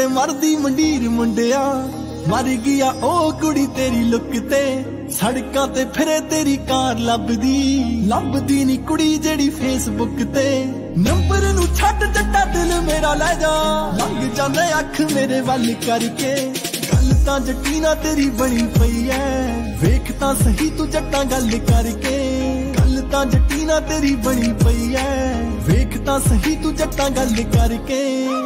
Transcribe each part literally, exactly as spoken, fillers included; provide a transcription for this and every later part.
मरदी मंडीर मुंडिया मर गया ओ कुड़ी तेरी लुक ते सड़कां ते फिरे तेरी कार लभदी लभदी नी कुड़ी जेड़ी फेसबुक ते नंबर नू छड्ड जट्टा दिल मेरा ले जा लंघ जांदे अख मेरे वल करके गल तां जट्टीना तेरी बनी पई ऐ वेख तां सही तू जट्टां गल करके गल तां जट्टीना तेरी बनी पई ऐ वेख तां सही तू जट्टां गल करके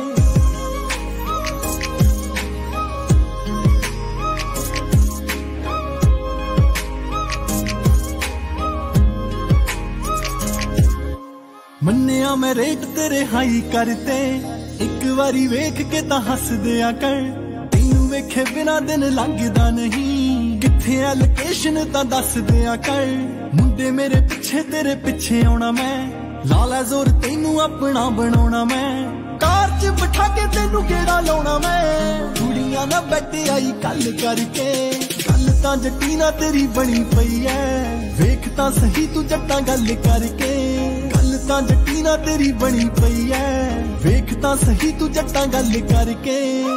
मन्निया मैं रेट तेरे हाई करते एक बारी वेख के तां हस दिया कर तेनू वेखे बिना दिन लंघदा नहीं किथे है लोकेशन तां दस दिया कर मुंडे मेरे पिछे तेरे पिछे आउणा मैं लाला जोर तेनू अपना बनाउणा मैं कार च बिठा के तेनू गेड़ा लाउणा मैं कुड़ियां ना बैठे आई गल करके गल तां जट्टीना तेरी बनी पई ऐ वेख तां सही तू जट्टां गल करके गल तां जट्टीना तेरी बनी पई ऐ वेख तां सही तू जट्टां गल करके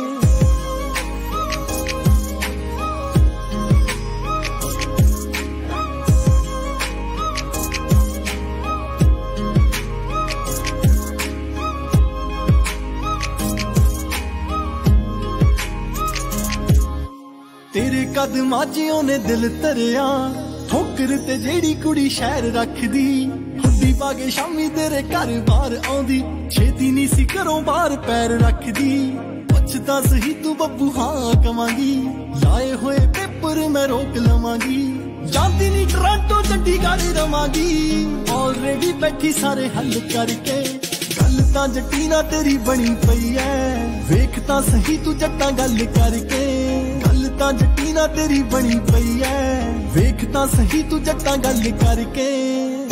तेरे कदमां च ओने दिल धरिया ठोकर ते जेड़ी कुड़ी शहर रखदी हुड्डी पाके शामी तेरे घर बाहर आउंदी छेती नी सी घरों बाहर पैर रखदी पुछदा सही तू बब्बू हाँ कवांगी लाए होए पेपर मैं रोक लवांगी जांदी नी टोरंटो चंडीगढ़ रवांगी ऑलरेडी बैठी सारे हल करके गल तां जट्टीना तेरी बनी पई ऐ वेख तां सही तू जट्टां गल करके गल तां जट्टीना तेरी बनी पई ऐ वेख तां सही तू जट्टां गल करके।